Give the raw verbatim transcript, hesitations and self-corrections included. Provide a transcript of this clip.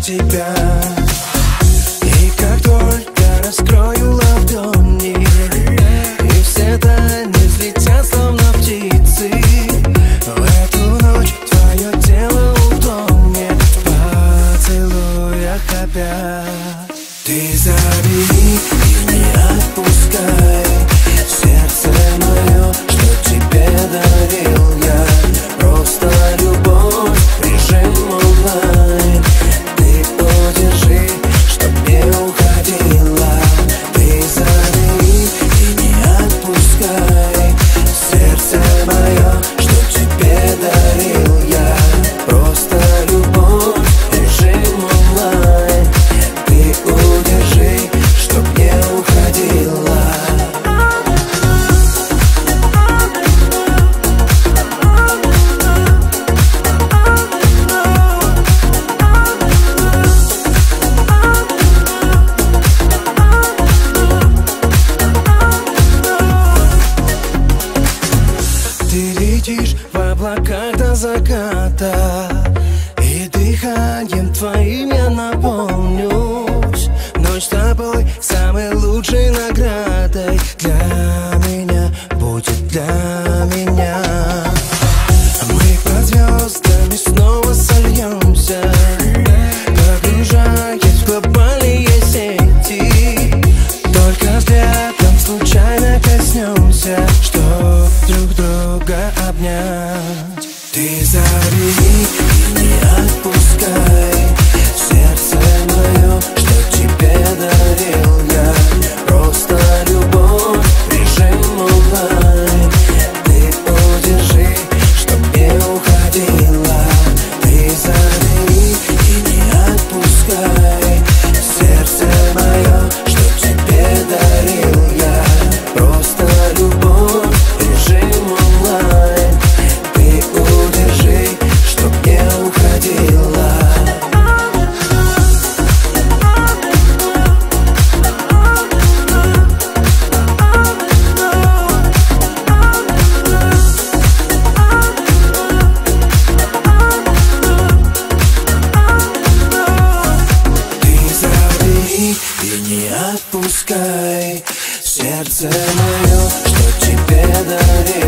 тебя. И как только раскрою ладони, и все тайны взлетят, словно птицы, в эту ночь твое тело утонет в поцелуях опять. Ты зови и не отпускай сердце мое, что тебе дарил я. Просто любовь, режим онлайн. Ты удержи, чтоб не уходила. Ты зови и не отпускай сердце мое, что тебе дарил я. Просто любовь, режим онлайн. Ты удержи, чтоб не уходила. Ты летишь в облаках до заката, и дыханием твоим я наполнюсь. Ночь с тобой самой лучшей наградой для меня будет, для меня. Мы под звездами снова сольемся, погружаясь в глобальные сети. Только взглядом случайно коснемся, чтоб друг друга обнять. Ты зови и не отпускай сердце мое, что тебе дарил я. Просто любовь, режим онлайн. Ты удержи, чтоб не уходила. Ты зови и не отпускай сердце мое, что тебе дарил я. Просто любовь, режим онлайн. Ты удержи, чтоб не уходила. Ты зови и не отпускай сердце мое, что тебе дарил.